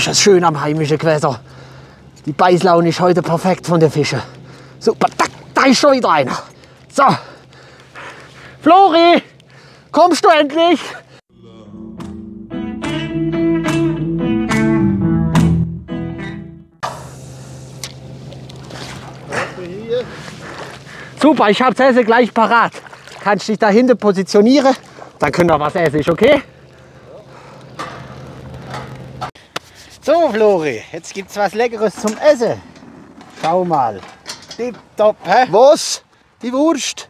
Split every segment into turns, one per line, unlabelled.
ist es schön am heimischen Gewässer. Die Beißlaune ist heute perfekt von den Fischen. Super, da ist schon wieder einer. So, Flori, kommst du endlich? Super, ich habe das Essen gleich parat. Kannst dich da hinten positionieren, dann können wir was essen, ist okay? So, Flori, jetzt gibt's was Leckeres zum Essen. Schau mal. Tipptopp, hä?
Was? Die Wurst?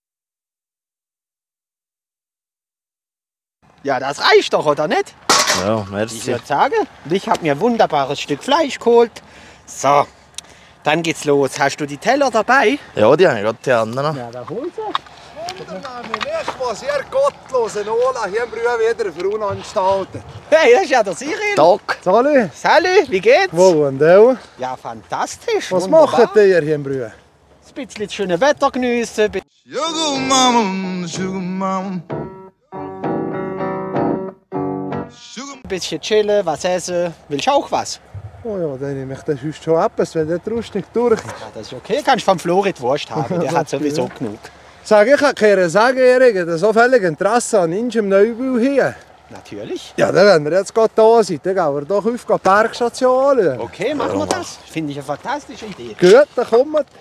Ja, das reicht doch, oder nicht?
Ja,
Ich
merci.
würde sagen. Und ich habe mir ein wunderbares Stück Fleisch geholt. So, dann geht's los. Hast du die Teller dabei?
Ja, die habe ich gerade die anderen.
Ja, da hol sie.
Erst mal sehr gottlos Ola hier im Brühe wieder für unanstalten.
Hey, das ist ja der Cyril.
Tag.
Salut.
Salut, wie geht's?
Wo und du?
Ja, fantastisch.
Was
wunderbar.
macht ihr hier im Brühe?
Ein bisschen das schöne Wetter geniessen.
Sugar mama, sugar mama.
Ein bisschen chillen, was essen. Willst du auch was?
Oh ja, dann nehme ich das sonst schon etwas, wenn der Rust nicht durch ist.
Ja, das ist okay. Kannst vom Flori die Wurst haben. Der hat sowieso genug.
Sag ich kann sagen, Erik, dass so viel Interesse an Inge im Neubau hier.
Natürlich.
Ja, dann, wenn wir jetzt gerade da sind, dann gehen wir doch auf die Bergstation anschauen.
Okay, machen wir das. Finde ich eine fantastische Idee.
Gut, dann kommen wir.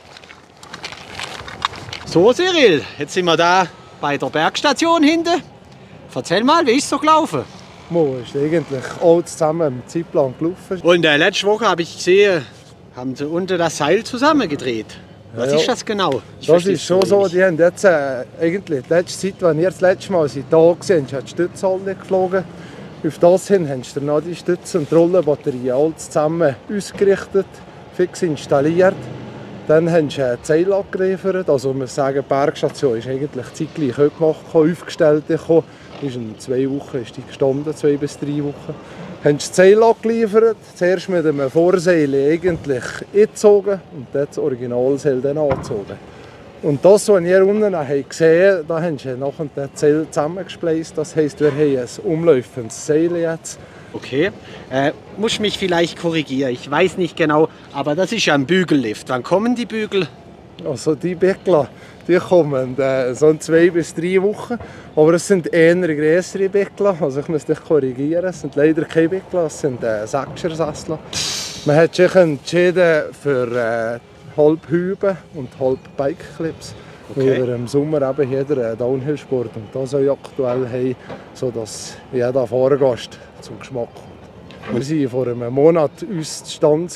So, Cyril, jetzt sind wir da bei der Bergstation hinten. Erzähl mal, wie ist es so gelaufen?
Mo ist eigentlich alles zusammen im Zeitplan gelaufen.
Und letzte Woche habe ich gesehen, haben sie unten das Seil zusammengedreht. Was
Ja,
ist das genau? Ich
Das
verstehe
ist
es
schon so,
wenig.
die haben jetzt eigentlich die letzte Zeit, wenn ihr das letzte Mal da waren, hat die Stützhalle geflogen. Auf das hin haben sie noch die Stütze- und Rollenbatterien alles zusammen ausgerichtet, fix installiert. Dann haben sie ein Seil abgeliefert. Also wir sagen, die Bergstation ist eigentlich zeitgleich heute gemacht, aufgestellt. Ist in 2 Wochen ist die gestanden, 2 bis 3 Wochen. Haben sie das Seil abgeliefert, zuerst mit einem Vorseil eigentlich eingezogen und dann das Originalseil dann angezogen. Und das, was ihr unten gesehen habt, da haben sie nachher das Seil zusammengespleist. Das heisst, wir haben ein umlaufendes Seil jetzt.
Okay, muss mich vielleicht korrigieren. Ich weiß nicht genau, aber das ist ja ein Bügellift. Wann kommen die Bügel?
Also die Bäckler, die kommen so in 2 bis 3 Wochen. Aber es sind eher größere Bäckler. Also ich muss dich korrigieren, es sind leider keine Bäckler, es sind 6er-Sessler. Man hat sich entschieden für halb Hüben und halb Bike-Clips.
Okay.
Weil wir im Sommer eben hier den Downhill-Sport und das auch aktuell haben, sodass jeder Fahrgast zum Geschmack kommt. Wir waren vor einem Monat uns zustande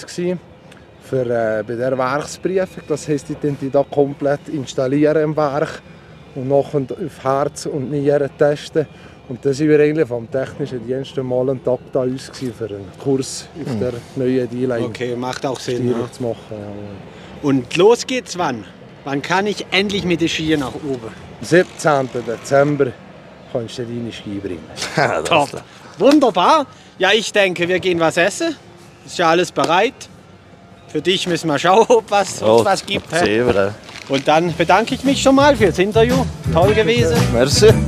für bei der Werksprüfung. Das heisst, die da komplett installieren im Werk und nachher auf Herz und Nieren testen. Und dann sind wir eigentlich vom technischen Dienst mal einen Tag da uns für einen Kurs auf der neuen D-Line
Okay, macht auch Sinn. Ja.
zu machen. Ja.
Und los geht's wann? Wann kann ich endlich mit den Skiern nach oben?
Am 17. Dezember kannst du deine Ski bringen.
Top. Wunderbar. Ja, ich denke, wir gehen was essen. Ist ja alles bereit. Für dich müssen wir schauen, ob es was gibt. Hä?
Sehen wir.
Und dann bedanke ich mich schon mal fürs Interview. Toll gewesen.
Merci.